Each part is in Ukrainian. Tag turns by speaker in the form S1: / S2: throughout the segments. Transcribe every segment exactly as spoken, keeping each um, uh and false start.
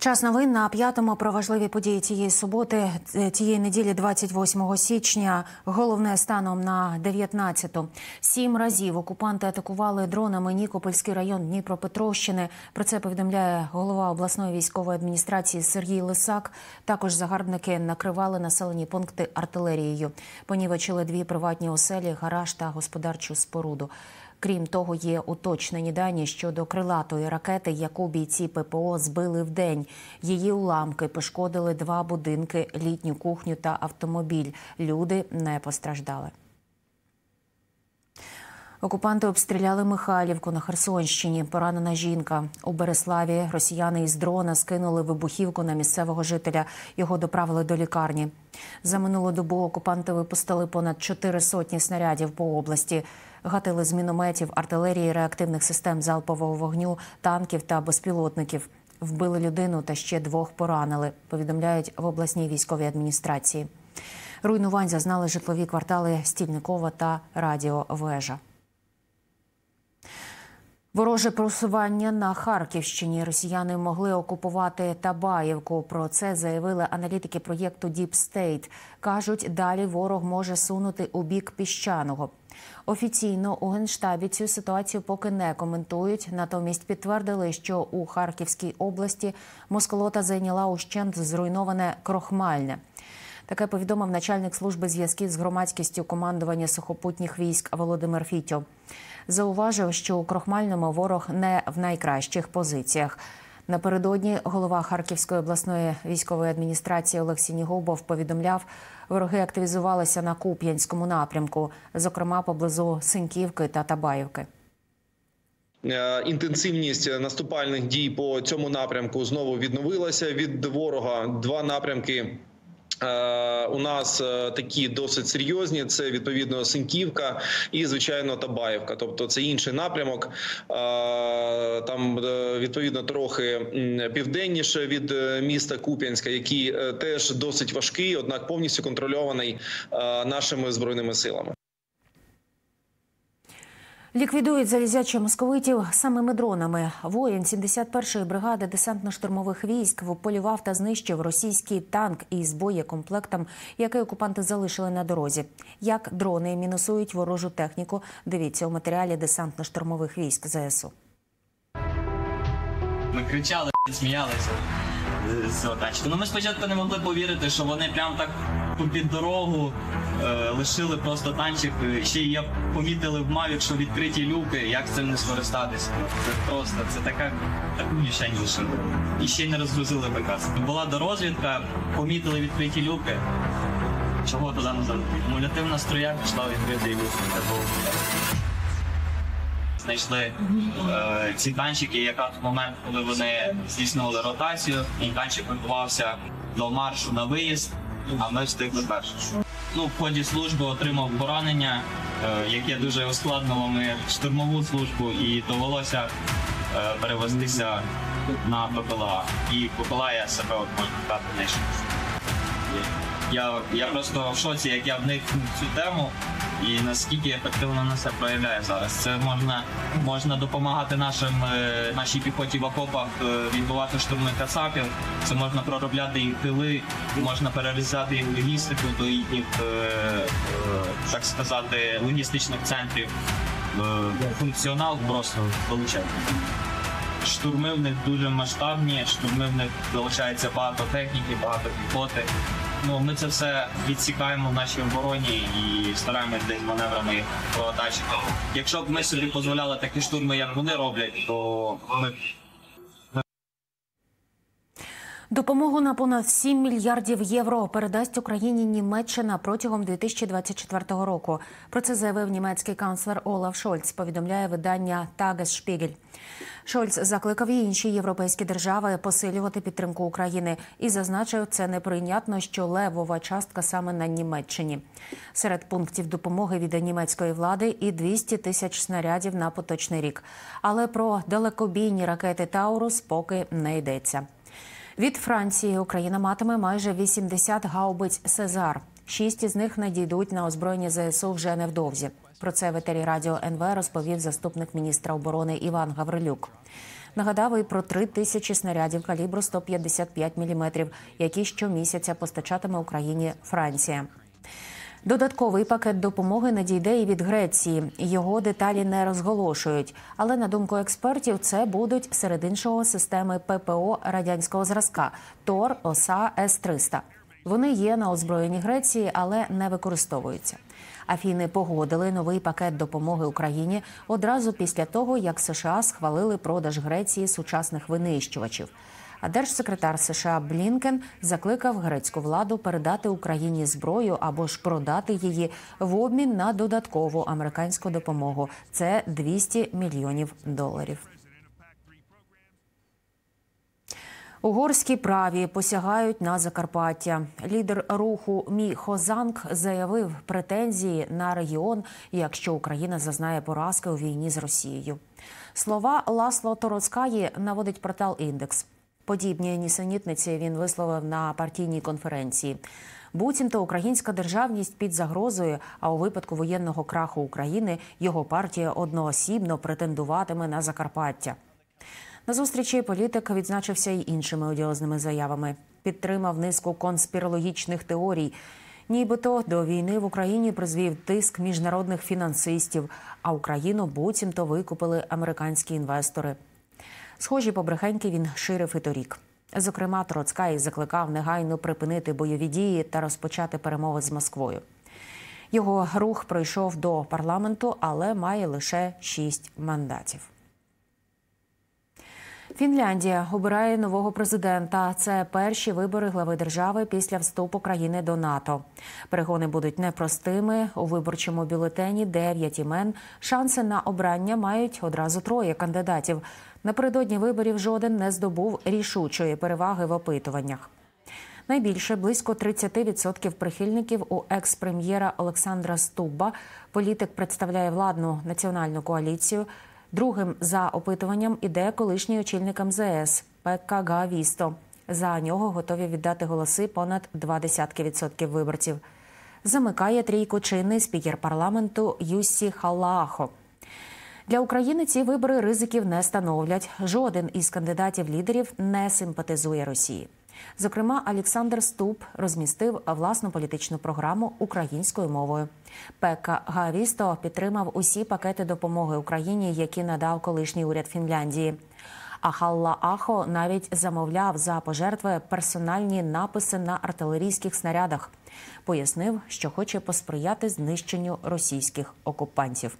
S1: Час новин на п'ятому про важливі події цієї суботи, цієї неділі, двадцять восьмого січня. Головне станом на дев'ятнадцяту. Сім разів окупанти атакували дронами Нікопольський район Дніпропетровщини. Про це повідомляє голова обласної військової адміністрації Сергій Лисак. Також загарбники накривали населені пункти артилерією. Понівечили дві приватні оселі, гараж та господарчу споруду. Крім того, є уточнені дані щодо крилатої ракети, яку бійці ППО збили вдень. Її уламки пошкодили два будинки, літню кухню та автомобіль. Люди не постраждали. Окупанти обстріляли Михайлівку на Херсонщині. Поранена жінка. У Береславі росіяни із дрона скинули вибухівку на місцевого жителя. Його доправили до лікарні. За минулу добу окупанти випустили понад чотири сотні снарядів по області. Гатили з мінометів, артилерії, реактивних систем залпового вогню, танків та безпілотників. Вбили людину та ще двох поранили, повідомляють в обласній військовій адміністрації. Руйнувань зазнали житлові квартали Стільникова та Радіовежа. Вороже просування на Харківщині. Росіяни могли окупувати Табаївку. Про це заявили аналітики проєкту Deep State. Кажуть, далі ворог може сунути у бік Піщаного. Офіційно у Генштабі цю ситуацію поки не коментують. Натомість підтвердили, що у Харківській області Москолота зайняла ущент зруйноване Крохмальне. Таке повідомив начальник служби зв'язків з громадськістю командування сухопутніх військ Володимир Фітьо. Зауважив, що у Крохмальному ворог не в найкращих позиціях. Напередодні голова Харківської обласної військової адміністрації Олег Сінігубов повідомляв, вороги активізувалися на Куп'янському напрямку, зокрема поблизу Синьківки та Табаївки.
S2: Інтенсивність наступальних дій по цьому напрямку знову відновилася від ворога. Два напрямки у нас такі досить серйозні, це відповідно Синьківка і, звичайно, Табаївка. Тобто це інший напрямок, там відповідно трохи південніше від міста Куп'янська, який теж досить важкий, однак повністю контрольований нашими Збройними силами.
S1: Ліквідують залізячі московитів самими дронами. Воїн сімдесят першої бригади десантно-штурмових військ вполював та знищив російський танк із боєкомплектом, який окупанти залишили на дорозі. Як дрони мінусують ворожу техніку, дивіться у матеріалі десантно-штурмових військ ЗСУ.
S3: Ми кричали, сміялися з цього танчика. Ну, ми спочатку не могли повірити, що вони прямо так під дорогу е, лишили просто танчик. Ще й я помітили в Мавік, що відкриті люки, як цим не скористатися. Це просто, це така, таку мішень лишили. І ще й не розгрузили приказ. Була дорозвідка, помітили відкриті люки. Чого туди назад? Кумулятивна струя пішла відкритий люк. Знайшли е, ці танчики, якраз в момент, коли вони здійснили ротацію, і танчик готувався до маршу на виїзд, а ми встигли перші. Ну, в ході служби отримав поранення, е, яке дуже ускладнило ми штурмову службу, і довелося е, перевестися на ППЛА. І ППЛА я себе, от, можна сказати, знайшов. Я, я просто в шоці, як я вникнув в цю тему, і наскільки ефективно вона себе проявляє зараз. Це можна, можна допомагати нашим, нашій піхоті в окопах відбувати штурми кацапів, це можна проробляти їх тили, можна перерізати їх логістику до їхніх, так сказати, логістичних центрів. Функціонал просто величезний. Штурми в них дуже масштабні, штурми в них залишається багато техніки, багато піхоти. Ну, ми це все відсікаємо в нашій обороні і стараємось десь маневрами їх проатачити. Якщо б ми собі дозволяли такі штурми, як вони роблять, то ми...
S1: Допомогу на понад сім мільярдів євро передасть Україні Німеччина протягом дві тисячі двадцять четвертого року. Про це заявив німецький канцлер Олаф Шольц, повідомляє видання Tagesspiegel. Шольц закликав і інші європейські держави посилювати підтримку України і зазначив, це неприйнятно, що левова частка саме на Німеччині. Серед пунктів допомоги від німецької влади і двісті тисяч снарядів на поточний рік. Але про далекобійні ракети «Таурус» поки не йдеться. Від Франції Україна матиме майже вісімдесят гаубиць «Сезар». Шість із них надійдуть на озброєння ЗСУ вже невдовзі. Про це в етері радіо ен ве розповів заступник міністра оборони Іван Гаврилюк. Нагадав і про три тисячі снарядів калібру сто п'ятдесят п'ять міліметрів, які щомісяця постачатиме Україні Франція. Додатковий пакет допомоги надійде і від Греції. Його деталі не розголошують. Але, на думку експертів, це будуть, серед іншого, системи ППО радянського зразка «Тор», «Оса», С триста. Вони є на озброєнні Греції, але не використовуються. Афіни погодили новий пакет допомоги Україні одразу після того, як США схвалили продаж Греції сучасних винищувачів. А держсекретар США Блінкен закликав грецьку владу передати Україні зброю або ж продати її в обмін на додаткову американську допомогу. Це двісті мільйонів доларів. Угорські праві посягають на Закарпаття. Лідер руху Мі Хозанг заявив претензії на регіон, якщо Україна зазнає поразки у війні з Росією. Слова Ласло Тороцкаї наводить портал «Індекс». Подібні нісенітниці він висловив на партійній конференції. Буцімто українська державність під загрозою, а у випадку воєнного краху України його партія одноосібно претендуватиме на Закарпаття. На зустрічі політик відзначився й іншими одіозними заявами. Підтримав низку конспірологічних теорій. Нібито до війни в Україні призвів тиск міжнародних фінансистів, а Україну буцімто викупили американські інвестори. Схожі побрехеньки він ширив і торік. Зокрема, Троцкай закликав негайно припинити бойові дії та розпочати перемови з Москвою. Його рух пройшов до парламенту, але має лише шість мандатів. Фінляндія обирає нового президента. Це перші вибори глави держави після вступу країни до НАТО. Перегони будуть непростими. У виборчому бюлетені дев'ять імен. Шанси на обрання мають одразу троє кандидатів. Напередодні виборів жоден не здобув рішучої переваги в опитуваннях. Найбільше, близько тридцять відсотків прихильників у екс-прем'єра Олександра Стубба. Політик представляє владну національну коаліцію. Другим за опитуванням іде колишній очільник ем зе ес Пекка Гаавісто. За нього готові віддати голоси понад два десятки відсотків виборців. Замикає трійку чинний спікер парламенту Юссі Халлаахо. Для України ці вибори ризиків не становлять. Жоден із кандидатів-лідерів не симпатизує Росії. Зокрема, Олександр Стуб розмістив власну політичну програму українською мовою. Пекка Гаавісто підтримав усі пакети допомоги Україні, які надав колишній уряд Фінляндії. А Халлаахо навіть замовляв за пожертви персональні написи на артилерійських снарядах. Пояснив, що хоче посприяти знищенню російських окупантів.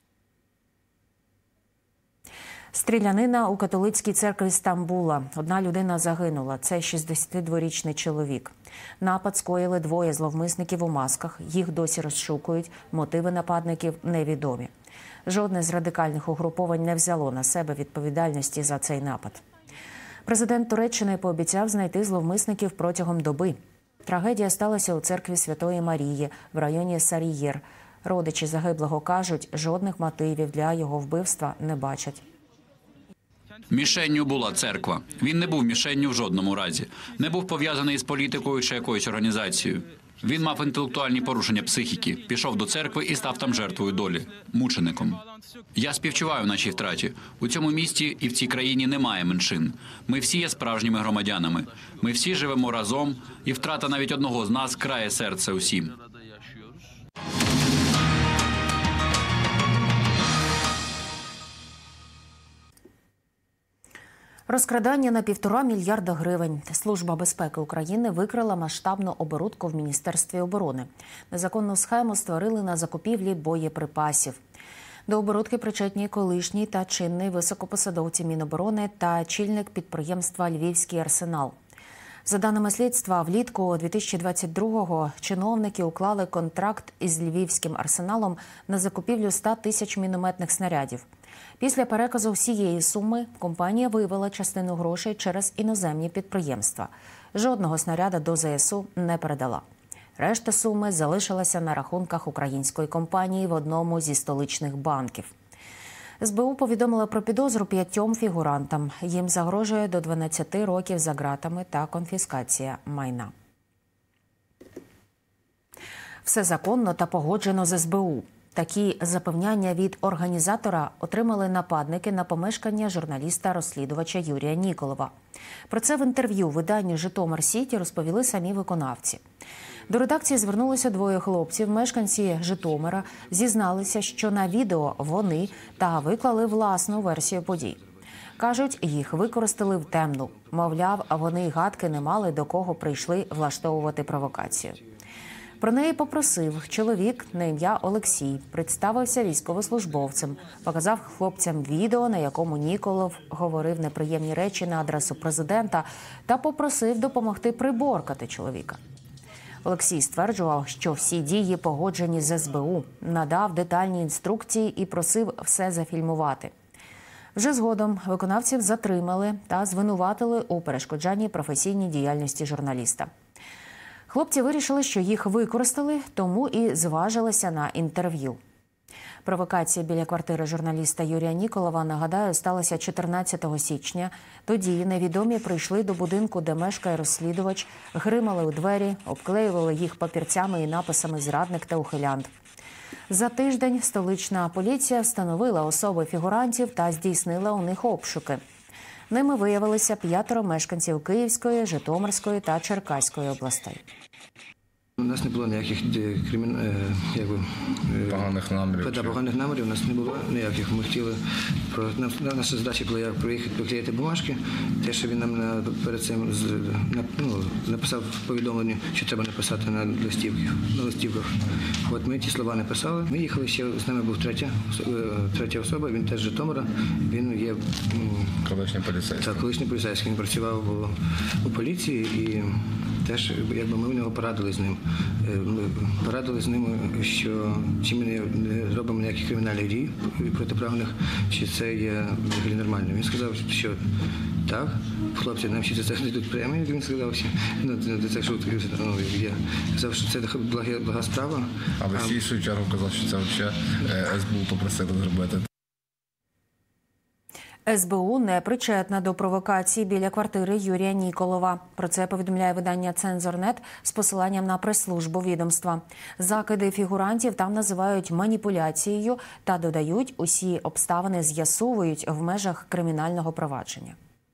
S1: Стрілянина у католицькій церкві Стамбула. Одна людина загинула. Це шістдесятидворічний чоловік. Напад скоїли двоє зловмисників у масках. Їх досі розшукують. Мотиви нападників невідомі. Жодне з радикальних угруповань не взяло на себе відповідальності за цей напад. Президент Туреччини пообіцяв знайти зловмисників протягом доби. Трагедія сталася у церкві Святої Марії в районі Сарієр. Родичі загиблого кажуть, жодних мотивів для його вбивства не бачать.
S4: Мішенню була церква. Він не був мішенню в жодному разі. Не був пов'язаний з політикою чи якоюсь організацією. Він мав інтелектуальні порушення психіки, пішов до церкви і став там жертвою долі, мучеником. Я співчуваю нашій втраті. У цьому місті і в цій країні немає меншин. Ми всі є справжніми громадянами. Ми всі живемо разом, і втрата навіть одного з нас крає серце усім.
S1: Розкрадання на півтора мільярда гривень. Служба безпеки України викрила масштабну оборудку в Міністерстві оборони. Незаконну схему створили на закупівлі боєприпасів. До оборудки причетні колишній та чинний високопосадовці Міноборони та чільник підприємства «Львівський арсенал». За даними слідства, влітку дві тисячі двадцять другого чиновники уклали контракт із Львівським арсеналом на закупівлю ста тисяч мінометних снарядів. Після переказу всієї суми компанія вивела частину грошей через іноземні підприємства. Жодного снаряда до зе ес у не передала. Решта суми залишилася на рахунках української компанії в одному зі столичних банків. ес бе у повідомила про підозру п'ятьом фігурантам. Їм загрожує до дванадцяти років за ґратами та конфіскація майна. Все законно та погоджено з ес бе у. Такі запевняння від організатора отримали нападники на помешкання журналіста-розслідувача Юрія Ніколова. Про це в інтерв'ю виданню «Житомир Сіті» розповіли самі виконавці. До редакції звернулися двоє хлопців. Мешканці Житомира зізналися, що на відео вони та виклали власну версію подій. Кажуть, їх використали в темну. Мовляв, вони й гадки не мали, до кого прийшли влаштовувати провокацію. Про неї попросив чоловік на ім'я Олексій, представився військовослужбовцем, показав хлопцям відео, на якому Ніколов говорив неприємні речі на адресу президента та попросив допомогти приборкати чоловіка. Олексій стверджував, що всі дії погоджені з ес бе у, надав детальні інструкції і просив все зафільмувати. Вже згодом виконавців затримали та звинуватили у перешкоджанні професійній діяльності журналіста. Хлопці вирішили, що їх використали, тому і зважилися на інтерв'ю. Провокація біля квартири журналіста Юрія Ніколова, нагадаю, сталася чотирнадцятого січня. Тоді невідомі прийшли до будинку, де мешкає розслідувач, гримали у двері, обклеювали їх папірцями і написами «Зрадник» та «Ухилянт». За тиждень столична поліція встановила особи фігурантів та здійснила у них обшуки. Ними виявилися п'ятеро мешканців Київської, Житомирської та Черкаської областей.
S5: У нас не було ніяких кримін... якби,
S6: поганих намірів.
S5: Та, поганих намірів у нас не було ніяких. Ми хотіли про наша задача була як проїхати поклеїти бумажки. Те, що він нам перед цим ну, написав повідомлення, що треба написати на листівках. На листівках. От ми ті слова написали. Ми їхали ще, з нами був третя, третя особа, він теж з Житомира. Він є
S6: колишній поліцейський.
S5: Так, колишній поліцейський. Він працював у поліції і теж якби ми в нього порадили з ним. Ми порадили з ними, що чи ми не робимо ніяких кримінальних дій протиправних, чи це є взагалі нормально. Він сказав, що так, хлопці нам ще це не йдуть премії, він сказав, що ну, це шутки. Ну, я казав, що це блага, блага справа.
S6: А ви всі в свою чергу казав, що це взагалі ес бе у попросили зробити.
S1: ес бе у не причетна до провокації біля квартири Юрія Ніколова. Про це повідомляє видання «Цензор.нет» з посиланням на прес-службу відомства. Закиди фігурантів там називають маніпуляцією та додають, усі обставини з'ясовують в межах кримінального провадження.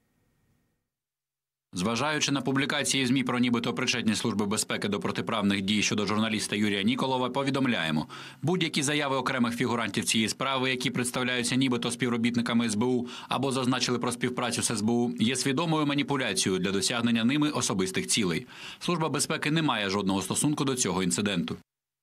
S4: Зважаючи на публікації ЗМІ про нібито причетність Служби безпеки до протиправних дій щодо журналіста Юрія Ніколова, повідомляємо, будь-які заяви окремих фігурантів цієї справи, які представляються нібито співробітниками ес бе у або зазначили про співпрацю з ес бе у, є свідомою маніпуляцією для досягнення ними особистих цілей. Служба безпеки не має жодного стосунку до цього інциденту.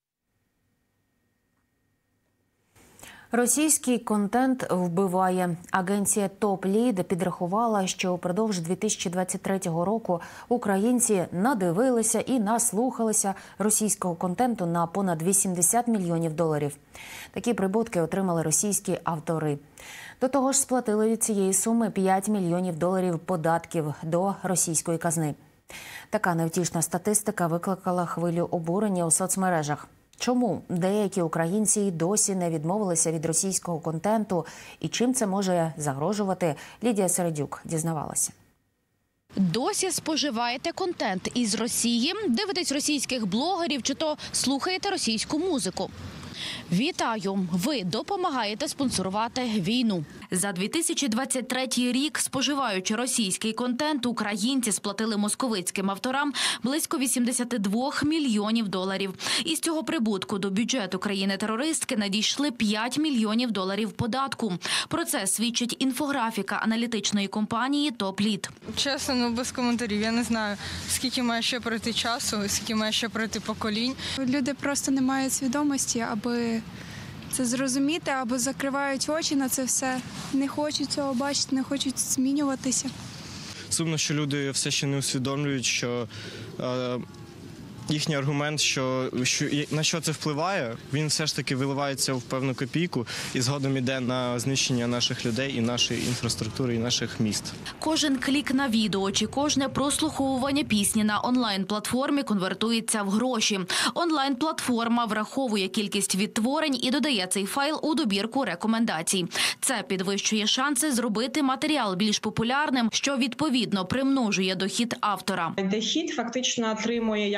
S1: Російський контент вбиває. Агенція «Топ-Лід» підрахувала, що упродовж дві тисячі двадцять третього року українці надивилися і наслухалися російського контенту на понад вісімдесят мільйонів доларів. Такі прибутки отримали російські автори. До того ж, сплатили від цієї суми п'ять мільйонів доларів податків до російської казни. Така невтішна статистика викликала хвилю обурення у соцмережах. Чому деякі українці й досі не відмовилися від російського контенту і чим це може загрожувати, Лідія Середюк дізнавалася.
S7: Досі споживаєте контент із Росії, дивитесь російських блогерів чи то слухаєте російську музику? Вітаю! Ви допомагаєте спонсорувати війну. За дві тисячі двадцять третій рік, споживаючи російський контент, українці сплатили московицьким авторам близько вісімдесят два мільйонів доларів. Із цього прибутку до бюджету країни-терористки надійшли п'ять мільйонів доларів податку. Про це свідчить інфографіка аналітичної компанії «Топ-Лід».
S8: Чесно, ну без коментарів. Я не знаю, скільки має ще пройти часу, скільки має ще пройти поколінь.
S9: Люди просто не мають свідомості, аби це зрозуміти, або закривають очі на це все. Не хочуть цього бачити, не хочуть змінюватися.
S10: Сумно, що люди все ще не усвідомлюють, що е, їхній аргумент, що, що на що це впливає, він все ж таки виливається в певну копійку і згодом іде на знищення наших людей і нашої інфраструктури, і наших міст.
S7: Кожен клік на відео чи кожне прослуховування пісні на онлайн-платформі конвертується в гроші. Онлайн-платформа враховує кількість відтворень і додає цей файл у добірку рекомендацій. Це підвищує шанси зробити матеріал більш популярним, що відповідно примножує дохід автора.
S11: Дохід фактично отримує як онлайн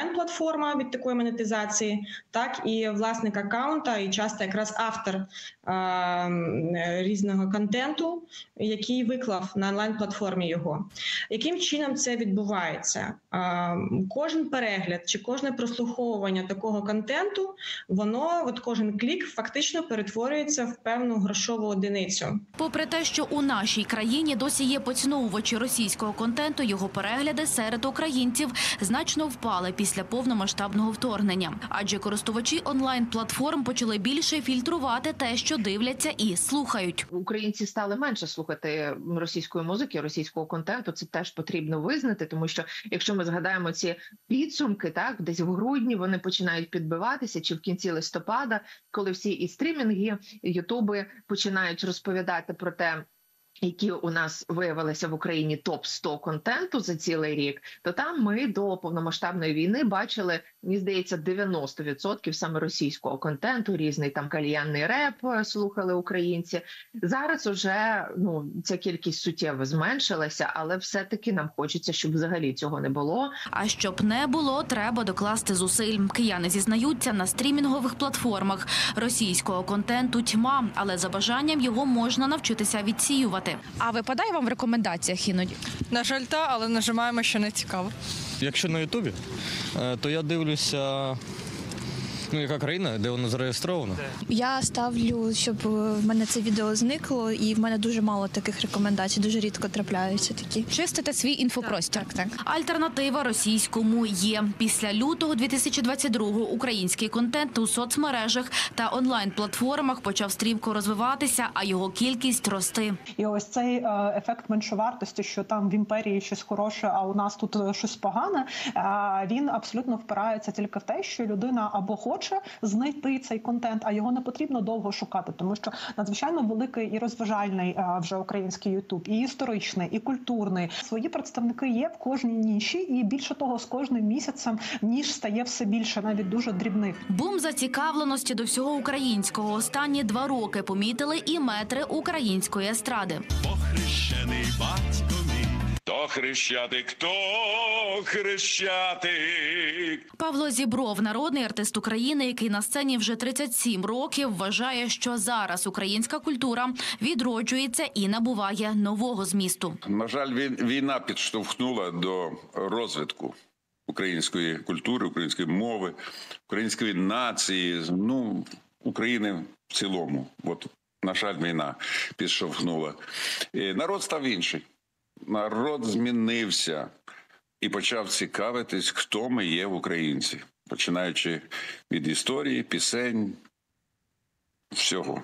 S11: онлайн-платформа від такої монетизації, так і власник аккаунта, і часто якраз автор е, різного контенту, який виклав на онлайн-платформі його. Яким чином це відбувається? Е, кожен перегляд чи кожне прослуховування такого контенту, воно, от кожен клік фактично перетворюється в певну грошову одиницю.
S7: Попри те, що у нашій країні досі є поціновувачі російського контенту, його перегляди серед українців значно впали після повномасштабного вторгнення. Адже користувачі онлайн-платформ почали більше фільтрувати те, що дивляться і слухають.
S12: Українці стали менше слухати російської музики, російського контенту. Це теж потрібно визнати, тому що якщо ми згадаємо ці підсумки, так, десь в грудні вони починають підбиватися, чи в кінці листопада, коли всі і стрімінги, і ютуби починають розповідати про те, які у нас виявилися в Україні топ сто контенту за цілий рік, то там ми до повномасштабної війни бачили, мені здається, дев'яносто відсотків саме російського контенту, різний там кальянний реп слухали українці. Зараз уже ну, ця кількість суттєво зменшилася, але все-таки нам хочеться, щоб взагалі цього не було.
S7: А щоб не було, треба докласти зусиль. Кияни зізнаються, на стрімінгових платформах російського контенту тьма, але за бажанням його можна навчитися відсіювати. А випадає вам в рекомендаціях іноді?
S8: На жаль, та, але нажимаємо, що не цікаво.
S10: Якщо на Ютубі, то я дивлюся, ну, яка країна, де воно зареєстровано.
S13: Я ставлю, щоб в мене це відео зникло, і в мене дуже мало таких рекомендацій, дуже рідко трапляються такі.
S7: Чистите свій інфопростір.
S13: Так, так.
S7: Альтернатива російському є. Після лютого дві тисячі двадцять другого український контент у соцмережах та онлайн-платформах почав стрімко розвиватися, а його кількість рости.
S14: І ось цей е, ефект меншовартості, що там в імперії щось хороше, а у нас тут щось погане, е, він абсолютно впирається тільки в те, що людина або хоче знайти цей контент, а його не потрібно довго шукати, тому що надзвичайно великий і розважальний а, вже український Ютуб, і історичний, і культурний. Свої представники є в кожній ніші, і більше того, з кожним місяцем ніж стає все більше, навіть дуже дрібних.
S7: Бум зацікавленості до всього українського останні два роки помітили і метри української естради.
S15: Похрещений батько мій. Хто хрещатик, хто хрещатик?
S7: Павло Зібров, народний артист України, який на сцені вже тридцять сім років, вважає, що зараз українська культура відроджується і набуває нового змісту.
S16: На жаль, війна підштовхнула до розвитку української культури, української мови, української нації, ну, України в цілому. От, на жаль, війна підштовхнула. І народ став інший. Народ змінився і почав цікавитись, хто ми є українці, починаючи від історії, пісень, всього.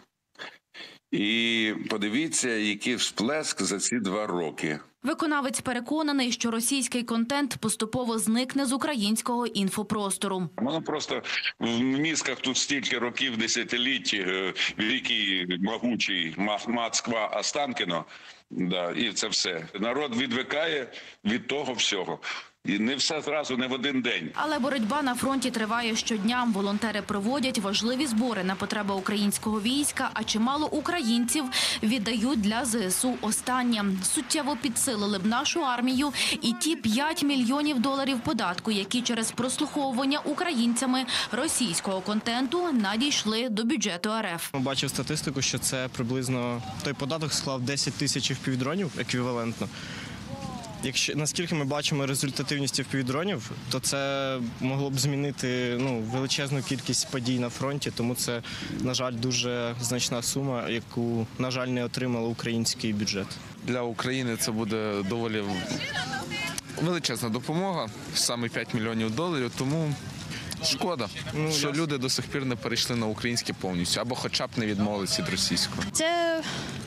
S16: І подивіться, який всплеск за ці два роки.
S7: Виконавець переконаний, що російський контент поступово зникне з українського інфопростору.
S16: Воно просто в мізках тут стільки років, десятиліть, великий, могучий Москва Останкіно, да, і це все. Народ відвикає від того всього. І не все зразу, не в один день.
S7: Але боротьба на фронті триває щодня. Волонтери проводять важливі збори на потреби українського війська, а чимало українців віддають для ЗСУ останнє. Суттєво підсилили б нашу армію і ті п'ять мільйонів доларів податку, які через прослуховування українцями російського контенту надійшли до бюджету РФ.
S10: Бачив статистику, що це приблизно той податок склав десять тисяч впівдронів еквівалентно. Якщо наскільки ми бачимо результативність впівдронів, то це могло б змінити ну, величезну кількість подій на фронті, тому це, на жаль, дуже значна сума, яку, на жаль, не отримав український бюджет.
S6: Для України це буде доволі величезна допомога, саме п'ять мільйонів доларів, тому шкода, ну, що я... люди до сих пір не перейшли на українське повністю, або хоча б не відмовилися від російського.
S13: Це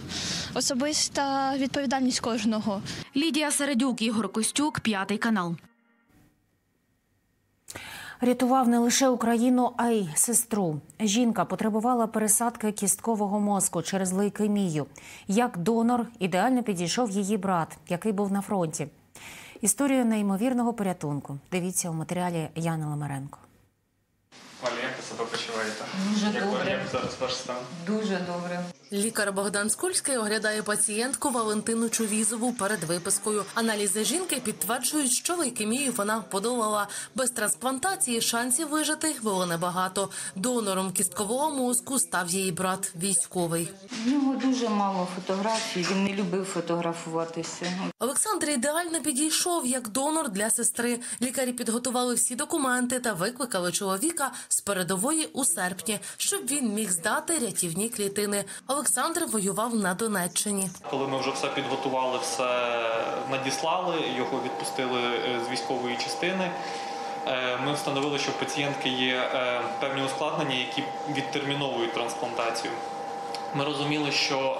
S13: особиста відповідальність кожного.
S7: Лідія Середюк, Ігор Костюк, П'ятий канал.
S1: Рятував не лише Україну, а й сестру. Жінка потребувала пересадки кісткового мозку через лейкемію. Як донор ідеально підійшов її брат, який був на фронті. Історію неймовірного порятунку дивіться у матеріалі Яни Ламаренко.
S17: Валерка, почуваєте?
S18: Дуже
S17: як,
S18: добре.
S17: Як зараз ваш стан?
S18: Дуже добре.
S19: Лікар Богдан Скульський оглядає пацієнтку Валентину Чувізову перед випискою. Аналізи жінки підтверджують, що лейкемію вона подолала. Без трансплантації шансів вижити було небагато. Донором кісткового мозку став її брат військовий.
S18: В нього дуже мало фотографій, він не любив фотографуватися.
S19: Олександр ідеально підійшов як донор для сестри. Лікарі підготували всі документи та викликали чоловіка з передової у серпні, щоб він міг здати рятівні клітини. Олександр воював на Донеччині.
S17: Коли ми вже все підготували, все надіслали, його відпустили з військової частини, ми встановили, що в пацієнтки є певні ускладнення, які відтерміновують трансплантацію. Ми розуміли, що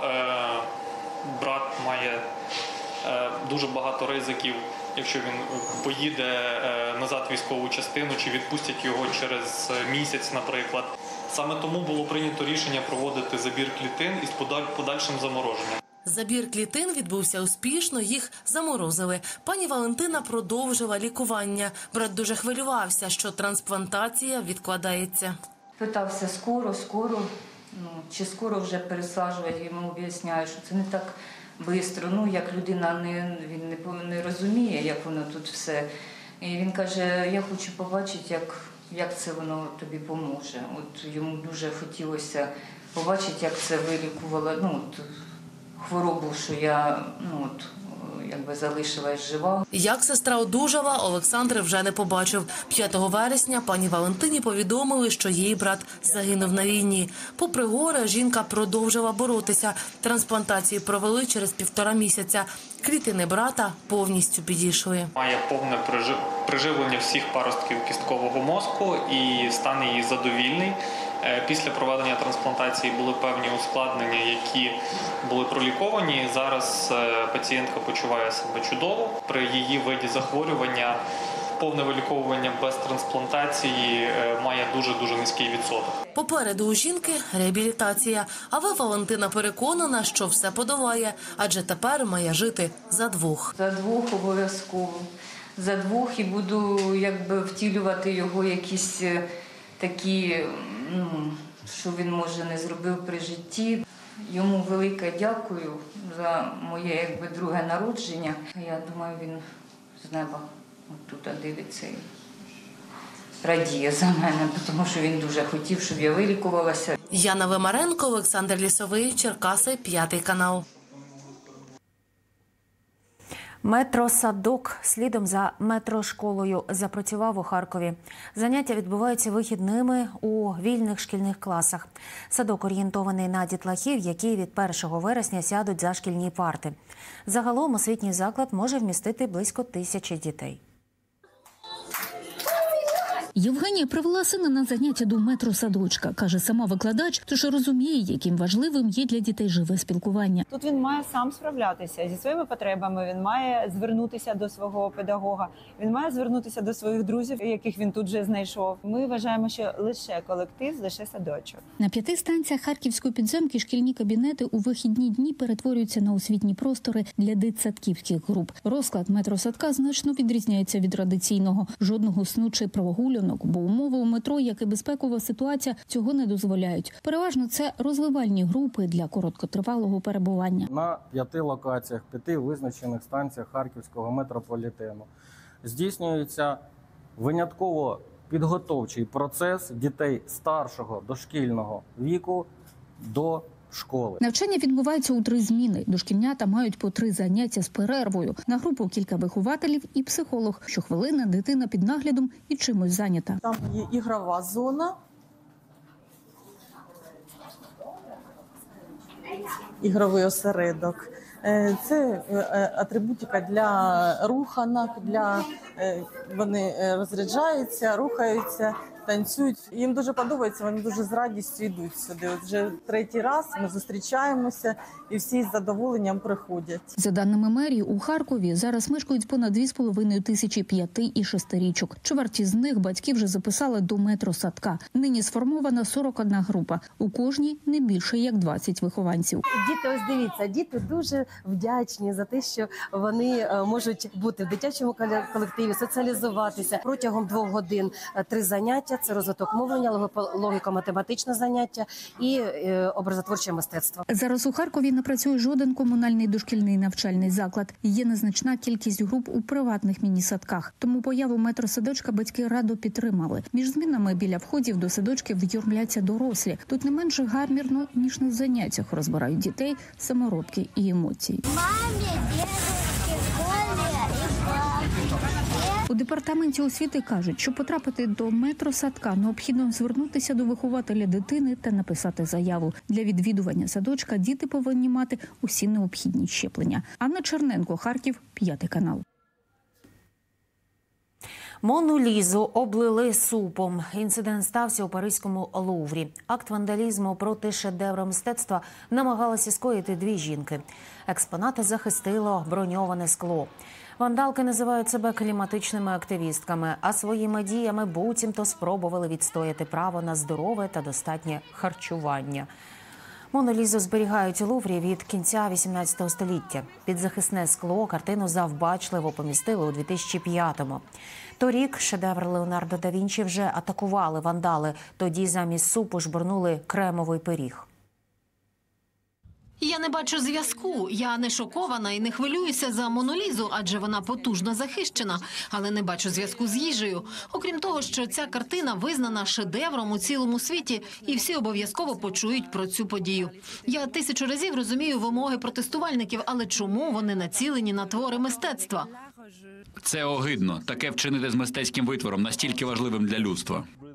S17: брат має дуже багато ризиків, якщо він поїде назад в військову частину, чи відпустять його через місяць, наприклад. Саме тому було прийнято рішення проводити забір клітин із подальшим замороженням.
S19: Забір клітин відбувся успішно, їх заморозили. Пані Валентина продовжила лікування. Брат дуже хвилювався, що трансплантація відкладається.
S18: Питався скоро, скоро, ну, чи скоро вже пересаджувати, йому об'ясняю, що це не так швидко. Ну, як людина не, він не, не розуміє, як воно тут все. І він каже, я хочу побачити, як, як це воно тобі поможе. От йому дуже хотілося побачити, як це вилікувало, ну, от, хворобу, що я, ну, от, якби залишилась жива.
S19: Як сестра одужала, Олександр вже не побачив. п'ятого вересня пані Валентині повідомили, що її брат загинув на війні. Попри горе, жінка продовжила боротися. Трансплантацію провели через півтора місяця. Клітини брата повністю підійшли.
S17: Має повне приживлення всіх паростків кісткового мозку і стан її задовільний. Після проведення трансплантації були певні ускладнення, які були проліковані. Зараз пацієнтка почуває себе чудово. При її виді захворювання повне виліковування без трансплантації має дуже-дуже низький відсоток.
S19: Попереду у жінки реабілітація. Але Валентина переконана, що все подолає, адже тепер має жити за двох.
S18: За двох обов'язково. За двох і буду якби втілювати його якісь такі, ну, що він, може, не зробив при житті. Йому велике дякую за моє якби друге народження. Я думаю, він з неба тут дивиться і радіє за мене, тому що він дуже хотів, щоб я вилікувалася.
S19: Яна Вимаренко, Олександр Лісовий, Черкаси, п'ятий канал.
S1: Метросадок слідом за метрошколою запрацював у Харкові. Заняття відбуваються вихідними у вільних шкільних класах. Садок орієнтований на дітлахів, які від першого вересня сядуть за шкільні парти. Загалом освітній заклад може вмістити близько тисячі дітей.
S20: Євгенія привела сина на заняття до метросадочка. Каже, сама викладач, тож розуміє, яким важливим є для дітей живе спілкування.
S21: Тут він має сам справлятися зі своїми потребами, він має звернутися до свого педагога, він має звернутися до своїх друзів, яких він тут вже знайшов. Ми вважаємо, що лише колектив, лише садочок.
S20: На п'яти станціях Харківської підземки шкільні кабінети у вихідні дні перетворюються на освітні простори для дитсадківських груп. Розклад метросадка значно відрізняється від традиційного. Жодного сну чи прогулянок, бо умови у метро, як і безпекова ситуація, цього не дозволяють. Переважно це розвивальні групи для короткотривалого перебування.
S22: На п'яти локаціях, п'яти визначених станціях Харківського метрополітену здійснюється винятково підготовчий процес дітей старшого дошкільного віку до школи.
S20: Навчання відбувається у три зміни. Дошкільнята мають по три заняття з перервою. На групу кілька вихователів і психолог. Щохвилини дитина під наглядом і чимось зайнята.
S23: Там є ігрова зона, ігровий осередок. Це атрибутика для руханок, для вони розряджаються, рухаються, танцюють. Їм дуже подобається, вони дуже з радістю йдуть сюди. От вже третій раз ми зустрічаємося і всі з задоволенням приходять.
S20: За даними мерії, у Харкові зараз мешкають понад дві з половиною тисячі п'яти- і шестирічок. Чверть з них батьки вже записали до метросадка. Нині сформована сорок одна група. У кожній не більше як двадцять вихованців.
S24: Діти, ось дивіться, діти дуже вдячні за те, що вони можуть бути в дитячому колективі, соціалізуватися. Протягом двох годин три заняття. це розвиток мовлення, логопо- логіко-математичне заняття і е, образотворче мистецтво.
S20: Зараз у Харкові не працює жоден комунальний дошкільний навчальний заклад. Є незначна кількість груп у приватних міні-садках. Тому появу метросадочка батьки радо підтримали. Між змінами біля входів до садочків юрмляться дорослі. Тут не менше гармірно, ніж на заняттях розбирають дітей, саморобки і емоції. У департаменті освіти кажуть, що потрапити до метросадка необхідно звернутися до вихователя дитини та написати заяву. Для відвідування садочка діти повинні мати усі необхідні щеплення. Анна Черненко, Харків, п'ятий канал.
S1: Мону Лізу облили супом. Інцидент стався у Паризькому Луврі. Акт вандалізму проти шедевра мистецтва намагалися скоїти дві жінки. Експонати захистило броньоване скло. Вандалки називають себе кліматичними активістками, а своїми діями буцімто спробували відстояти право на здорове та достатнє харчування. Мону Лізу зберігають у Луврі від кінця вісімнадцятого століття. Під захисне скло картину завбачливо помістили у дві тисячі п'ятому. Торік шедевр Леонардо да Вінчі вже атакували вандали. Тоді замість супу жбурнули кремовий пиріг.
S2: Я не бачу зв'язку. Я не шокована і не хвилююся за Мону Лізу, адже вона потужно захищена. Але не бачу зв'язку з їжею. Окрім того, що ця картина визнана шедевром у цілому світі, і всі обов'язково почують про цю подію. Я тисячу разів розумію вимоги протестувальників, але чому вони націлені на твори мистецтва?
S3: Це огидно. Таке вчинити з мистецьким витвором, настільки важливим для людства.